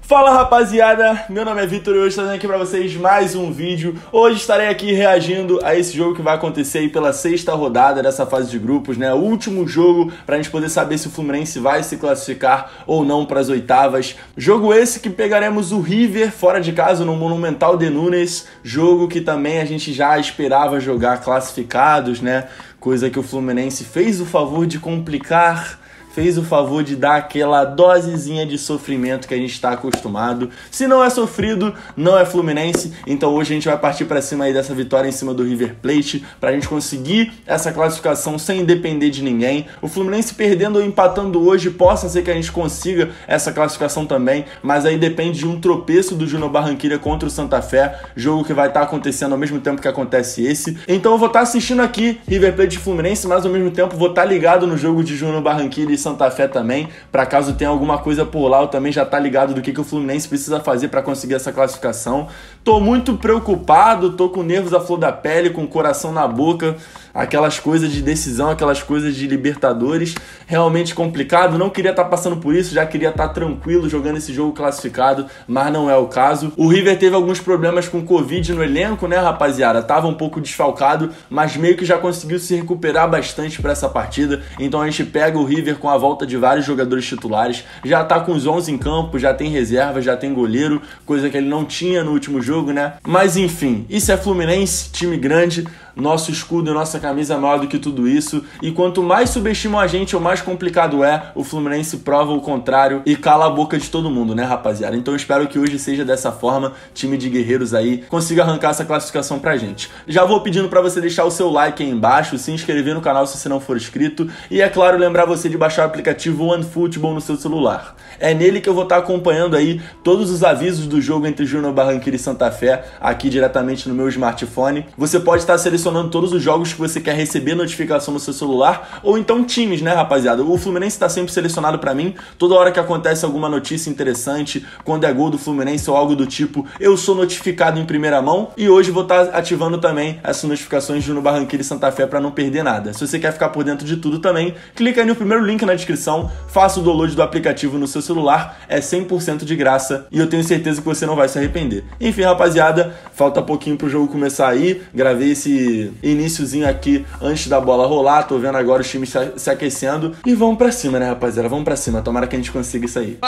Fala rapaziada, meu nome é Vitor e hoje estou trazendo aqui pra vocês mais um vídeo. Hoje estarei aqui reagindo a esse jogo que vai acontecer aí pela sexta rodada dessa fase de grupos, né? O último jogo pra gente poder saber se o Fluminense vai se classificar ou não para as oitavas. Jogo esse que pegaremos o River fora de casa no Monumental de Nunes, jogo que também a gente já esperava jogar classificados, né? Coisa que o Fluminense fez o favor de complicar, fez o favor de dar aquela dosezinha de sofrimento que a gente está acostumado. Se não é sofrido, não é Fluminense. Então hoje a gente vai partir para cima aí dessa vitória em cima do River Plate, para a gente conseguir essa classificação sem depender de ninguém. O Fluminense perdendo ou empatando hoje, possa ser que a gente consiga essa classificação também, mas aí depende de um tropeço do Júnior Barranquilla contra o Santa Fé, jogo que vai estar acontecendo ao mesmo tempo que acontece esse. Então eu vou estar assistindo aqui River Plate e Fluminense, mas ao mesmo tempo vou estar ligado no jogo de Júnior Barranquilla e Santa Fé também, para caso tenha alguma coisa por lá, eu também já tá ligado do que o Fluminense precisa fazer para conseguir essa classificação. Tô muito preocupado, tô com nervos à flor da pele, com o coração na boca, aquelas coisas de decisão, aquelas coisas de Libertadores, realmente complicado. Não queria estar passando por isso, já queria estar tranquilo jogando esse jogo classificado, mas não é o caso. O River teve alguns problemas com Covid no elenco, né, rapaziada? Tava um pouco desfalcado, mas meio que já conseguiu se recuperar bastante para essa partida. Então a gente pega o River com a volta de vários jogadores titulares, já tá com os 11 em campo, já tem reserva, já tem goleiro, coisa que ele não tinha no último jogo, né? Mas enfim, isso é Fluminense, time grande, nosso escudo e nossa camisa é maior do que tudo isso, e quanto mais subestimam a gente ou mais complicado é, o Fluminense prova o contrário e cala a boca de todo mundo, né, rapaziada? Então eu espero que hoje seja dessa forma, time de guerreiros aí consiga arrancar essa classificação pra gente. Já vou pedindo pra você deixar o seu like aí embaixo, se inscrever no canal se você não for inscrito, e é claro, lembrar você de baixar o aplicativo OneFootball no seu celular. É nele que eu vou estar acompanhando aí todos os avisos do jogo entre Júnior Barranquilla e Santa Fé, aqui diretamente no meu smartphone. Você pode estar selecionando todos os jogos que você quer receber notificação no seu celular, ou então times, né, rapaziada? O Fluminense está sempre selecionado pra mim, toda hora que acontece alguma notícia interessante, quando é gol do Fluminense ou algo do tipo, eu sou notificado em primeira mão, e hoje vou estar ativando também essas notificações de Júnior Barranquilla e Santa Fé para não perder nada. Se você quer ficar por dentro de tudo também, clica aí no primeiro link na descrição, faça o download do aplicativo no seu celular, é 100% de graça, e eu tenho certeza que você não vai se arrepender. Enfim, rapaziada, falta pouquinho pro jogo começar aí, gravei esse iniciozinho aqui antes da bola rolar, tô vendo agora os times se aquecendo, e vamos pra cima, né, rapaziada, vamos pra cima, tomara que a gente consiga isso aí.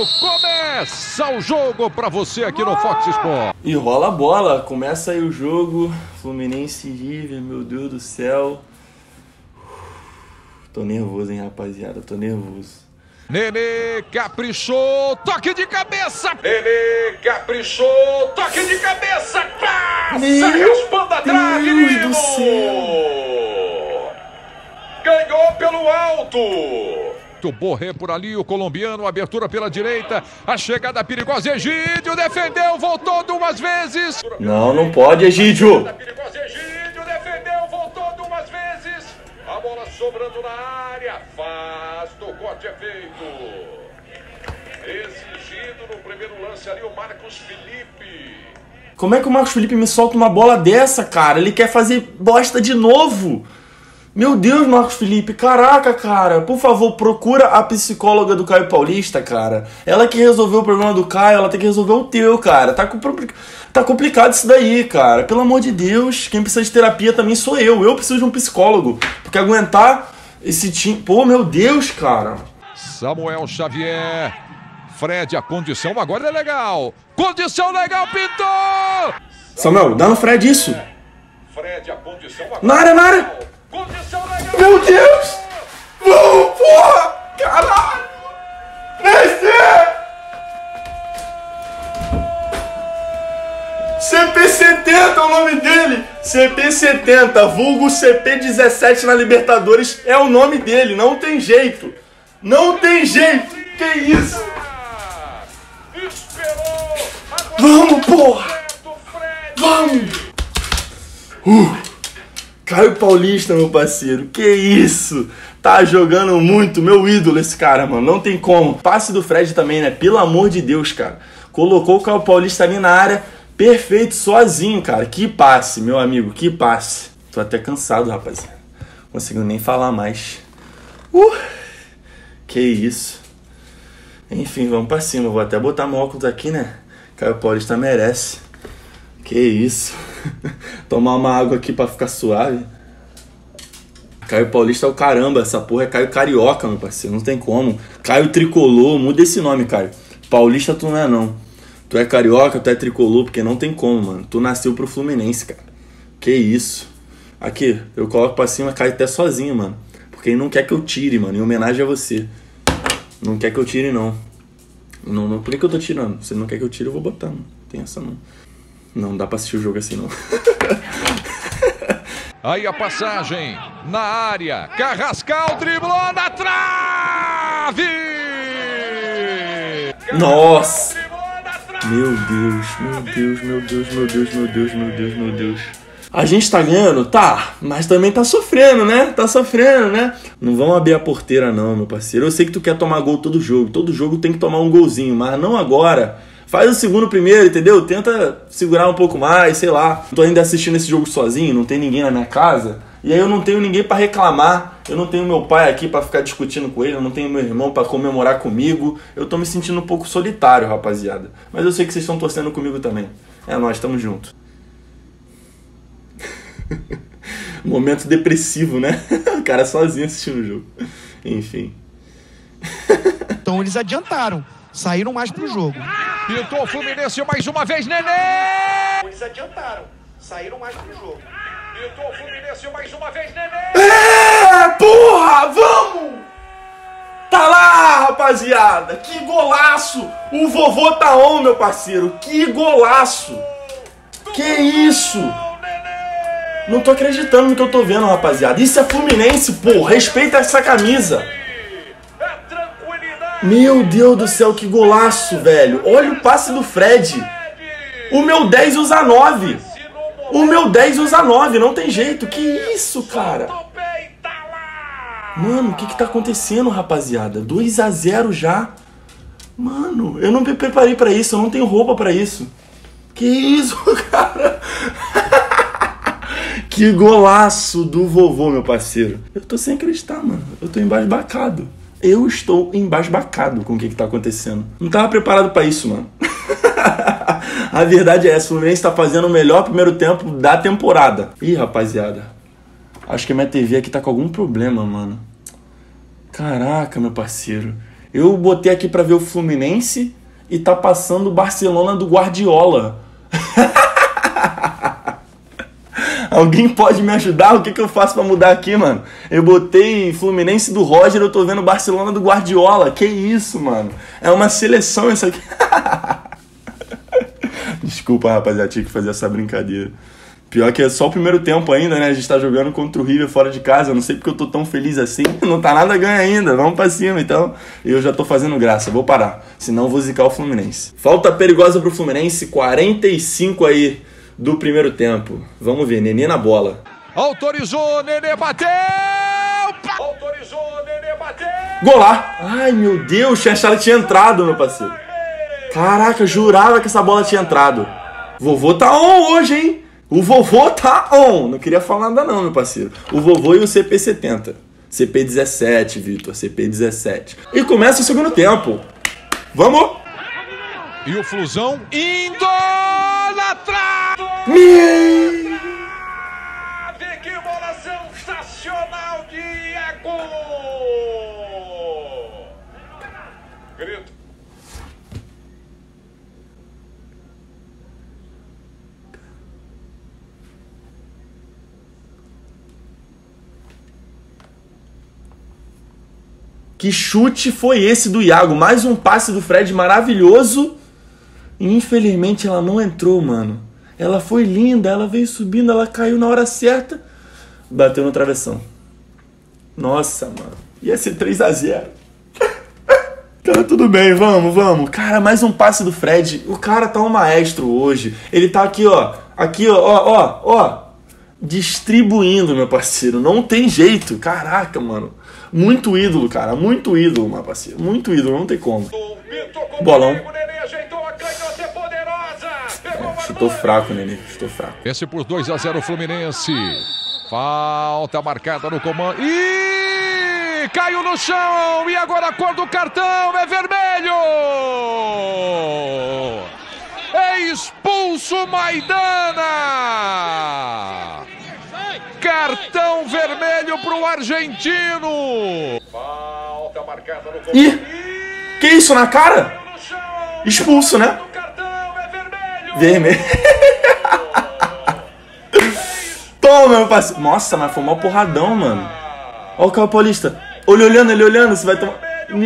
Começa o jogo pra você aqui no Fox Sport. E rola a bola, começa aí o jogo, Fluminense e River, meu Deus do céu. Tô nervoso, hein, rapaziada, tô nervoso. Nenê caprichou, toque de cabeça. Nenê caprichou, toque de cabeça. Passa, raspando a trave, Deus do céu. Ganhou pelo alto. Borré por ali, o colombiano, abertura pela direita, a chegada perigosa, Egídio defendeu, voltou duas vezes. Não pode, Egídio. Egídio defendeu, voltou duas vezes. A bola sobrando na área, faz, o corte é feito. Exigido no primeiro lance ali o Marcos Felipe. Como é que o Marcos Felipe me solta uma bola dessa, cara? Ele quer fazer bosta de novo. Meu Deus, Marcos Felipe, caraca, cara, por favor, procura a psicóloga do Caio Paulista, cara. Ela que resolveu o problema do Caio, ela tem que resolver o teu, cara. Tá complicado isso daí, cara. Pelo amor de Deus, quem precisa de terapia também sou eu. Eu preciso de um psicólogo, porque aguentar esse time... Pô, meu Deus, cara. Samuel Xavier, Fred, a condição agora é legal. Condição legal, pintou! Samuel, dá no Fred isso. Fred, a condição agora na área. Meu Deus! Vamos, porra! Caralho! Descer! CP70 é o nome dele! CP70, vulgo CP17 na Libertadores é o nome dele, não tem jeito! Não tem jeito! Que isso? Vamos, porra! Vamos! Caio Paulista, meu parceiro, que isso? Tá jogando muito, meu ídolo esse cara, mano, não tem como. Passe do Fred também, né? Pelo amor de Deus, cara. Colocou o Caio Paulista ali na área, perfeito, sozinho, cara. Que passe, meu amigo, que passe. Tô até cansado, rapaziada. Não consigo nem falar mais. Que isso. Enfim, vamos pra cima. Vou até botar meu óculos aqui, né? Caio Paulista merece. Que isso. Tomar uma água aqui pra ficar suave. Caio Paulista é o caramba. Essa porra é Caio Carioca, meu parceiro. Não tem como. Caio Tricolor. Muda esse nome, Caio. Paulista tu não é, não. Tu é carioca, tu é tricolor, porque não tem como, mano. Tu nasceu pro Fluminense, cara. Que isso. Aqui, eu coloco pra cima, cai até sozinho, mano. Porque ele não quer que eu tire, mano. Em homenagem a você. Não quer que eu tire, não. Não, por que eu tô tirando? Se não quer que eu tire, eu vou botar, mano. Tem essa, não. Não dá pra assistir o jogo assim, não. Aí a passagem na área. Carrascal driblou na trave! Nossa! Meu Deus, meu Deus, meu Deus, meu Deus, meu Deus, meu Deus, meu Deus. A gente tá ganhando? Tá, mas também tá sofrendo, né? Tá sofrendo, né? Não vamos abrir a porteira não, meu parceiro. Eu sei que tu quer tomar gol todo jogo tem que tomar um golzinho, mas não agora. Faz o segundo primeiro, entendeu? Tenta segurar um pouco mais, sei lá. Tô ainda assistindo esse jogo sozinho, não tem ninguém na minha casa. E aí eu não tenho ninguém pra reclamar. Eu não tenho meu pai aqui pra ficar discutindo com ele. Eu não tenho meu irmão pra comemorar comigo. Eu tô me sentindo um pouco solitário, rapaziada. Mas eu sei que vocês estão torcendo comigo também. É nóis, tamo junto. Momento depressivo, né? O cara sozinho assistindo o jogo. Enfim. Então eles adiantaram. Saíram mais pro jogo. Pintou o Fluminense mais uma vez, Nenê! Eles adiantaram. Saíram mais pro jogo. Pintou o Fluminense mais uma vez, Nenê! É, porra, vamos! Tá lá, rapaziada! Que golaço! O vovô tá on, meu parceiro! Que golaço! Que isso! Não tô acreditando no que eu tô vendo, rapaziada. Isso é Fluminense, pô! Respeita essa camisa! Meu Deus do céu, que golaço, velho! Olha o passe do Fred! O meu 10 usa 9! O meu 10 usa 9, não tem jeito! Que isso, cara? Mano, o que tá acontecendo, rapaziada? 2-0 já? Mano, eu não me preparei pra isso, eu não tenho roupa pra isso. Que isso, cara? Que golaço do vovô, meu parceiro. Eu tô sem acreditar, mano. Eu tô embasbacado. Eu estou embasbacado com o que tá acontecendo. Não tava preparado pra isso, mano. A verdade é essa, o Fluminense tá fazendo o melhor primeiro tempo da temporada. Ih, rapaziada. Acho que a minha TV aqui tá com algum problema, mano. Caraca, meu parceiro. Eu botei aqui pra ver o Fluminense e tá passando o Barcelona do Guardiola. Alguém pode me ajudar? O que eu faço pra mudar aqui, mano? Eu botei Fluminense do Roger, eu tô vendo Barcelona do Guardiola. Que isso, mano? É uma seleção isso aqui. Desculpa, rapaziada, tinha que fazer essa brincadeira. Pior que é só o primeiro tempo ainda, né? A gente tá jogando contra o River fora de casa. Eu não sei porque eu tô tão feliz assim. Não tá nada ganho ainda. Vamos pra cima, então. Eu já tô fazendo graça. Vou parar. Senão eu vou zicar o Fluminense. Falta perigosa pro Fluminense. 45 aí do primeiro tempo. Vamos ver. Nenê na bola. Autorizou, Nenê bateu! Autorizou, Nenê bateu! Gol lá! Ai, meu Deus. Tinha achado que tinha entrado, meu parceiro. Caraca, eu jurava que essa bola tinha entrado. Vovô tá on hoje, hein? O vovô tá on. Não queria falar nada não, meu parceiro. O vovô e o CP70. CP17, Vitor. CP17. E começa o segundo tempo. Vamos! E o Flusão indo na trave! Que bola sensacional de Iago! Grito. Que chute foi esse do Iago? Mais um passe do Fred maravilhoso. E infelizmente ela não entrou, mano. Ela foi linda, ela veio subindo, ela caiu na hora certa. Bateu no travessão. Nossa, mano. Ia ser 3-0. Tá, tudo bem, vamos. Cara, mais um passe do Fred. O cara tá um maestro hoje. Ele tá aqui, ó. Aqui, ó. Distribuindo, meu parceiro. Não tem jeito. Caraca, mano. Muito ídolo, cara. Muito ídolo, meu parceiro. Muito ídolo, não tem como. Bolão. Chutou fraco, Nenê. Chutou fraco. Esse por 2-0 Fluminense. Falta marcada no comando. E Ele caiu no chão e agora a cor do cartão é vermelho. É expulso Maidana. Cartão vermelho para o argentino. Falta marcada no... Ih, que isso na cara? Expulso, né? Vermelho. Toma, meu parceiro. Nossa, mas foi um mó porradão, mano. Olha o Caio Paulista. Ele olhando, você vai tomar...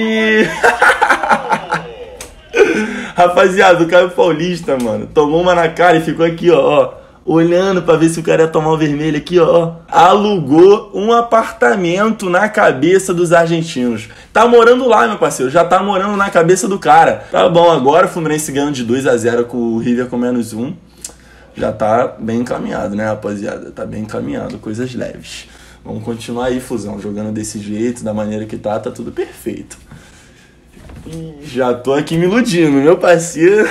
Rapaziada, o Caio Paulista, mano, tomou uma na cara e ficou aqui, ó, olhando pra ver se o cara ia tomar o vermelho aqui, ó. Alugou um apartamento na cabeça dos argentinos. Tá morando lá, meu parceiro, já tá morando na cabeça do cara. Tá bom, agora o Fluminense ganhando de 2-0 com o River com -1. Já tá bem encaminhado, né, rapaziada? Tá bem encaminhado, coisas leves. Vamos continuar aí, Fusão, jogando desse jeito, da maneira que tá tudo perfeito. Já tô aqui me iludindo, meu parceiro.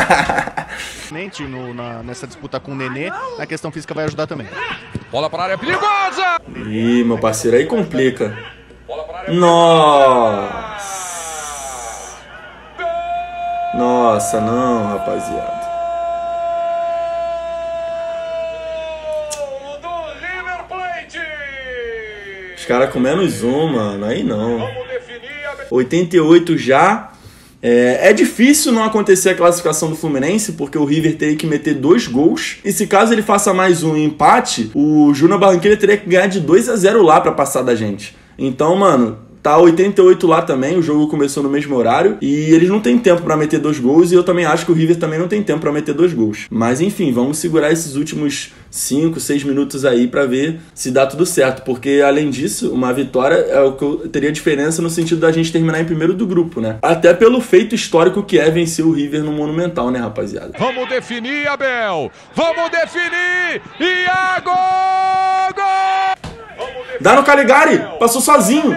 Nessa disputa com o Nenê, a questão física vai ajudar também. Bola para a área perigosa! Ih, meu parceiro, aí complica. Nossa! Nossa, não, rapaziada. Os caras com -1, mano, aí não. 88 já. É difícil não acontecer a classificação do Fluminense, porque o River teria que meter 2 gols. E se caso ele faça mais um empate, o Júnior Barranquilla teria que ganhar de 2-0 lá pra passar da gente. Então, mano, tá 88 lá também, o jogo começou no mesmo horário. E eles não têm tempo pra meter 2 gols, e eu também acho que o River também não tem tempo pra meter 2 gols. Mas enfim, vamos segurar esses últimos 5, 6 minutos aí pra ver se dá tudo certo. Porque, além disso, uma vitória é o que eu teria diferença no sentido da gente terminar em primeiro do grupo, né? Até pelo feito histórico que é vencer o River no Monumental, né, rapaziada? Vamos definir, Abel! Vamos definir! Iago! Gol! Dá no Caligari! Passou sozinho!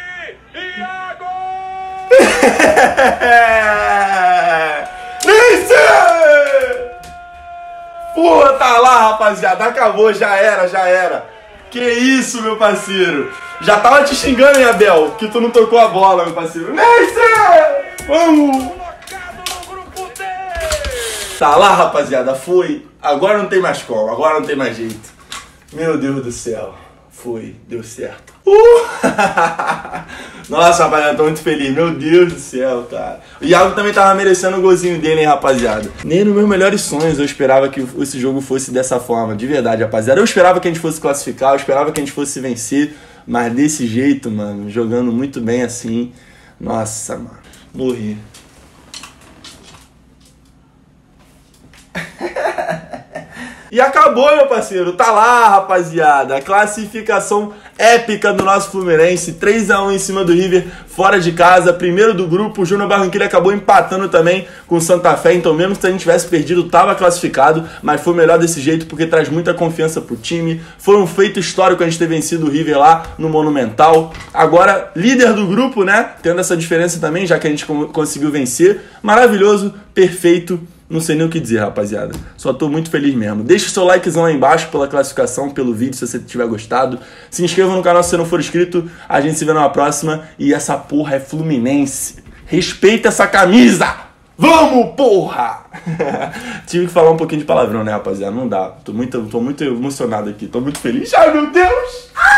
Porra, tá lá, rapaziada. Acabou, já era. Que isso, meu parceiro. Já tava te xingando, hein, Abel, que tu não tocou a bola, meu parceiro. Neyce! Vamos! Tá lá, rapaziada, foi. Agora não tem mais como, agora não tem mais jeito. Meu Deus do céu. Foi, deu certo. Nossa, rapaziada, tô muito feliz. Meu Deus do céu, cara. O Iago também tava merecendo o golzinho dele, hein, rapaziada. Nem nos meus melhores sonhos eu esperava que esse jogo fosse dessa forma. De verdade, rapaziada. Eu esperava que a gente fosse classificar, eu esperava que a gente fosse vencer. Mas desse jeito, mano, jogando muito bem assim. Nossa, mano. Morri. E acabou, meu parceiro. Tá lá, rapaziada. A classificação épica do nosso Fluminense. 3-1 em cima do River, fora de casa. Primeiro do grupo. O Júnior Barranquilla acabou empatando também com o Santa Fé. Então, mesmo se a gente tivesse perdido, tava classificado. Mas foi melhor desse jeito porque traz muita confiança pro time. Foi um feito histórico a gente ter vencido o River lá no Monumental. Agora, líder do grupo, né? Tendo essa diferença também, já que a gente conseguiu vencer. Maravilhoso, perfeito. Não sei nem o que dizer, rapaziada. Só tô muito feliz mesmo. Deixa o seu likezão aí embaixo pela classificação, pelo vídeo, se você tiver gostado. Se inscreva no canal se você não for inscrito. A gente se vê numa próxima. E essa porra é Fluminense. Respeita essa camisa! Vamos, porra! Tive que falar um pouquinho de palavrão, né, rapaziada? Não dá. Tô muito emocionado aqui. Tô muito feliz. Ai, meu Deus!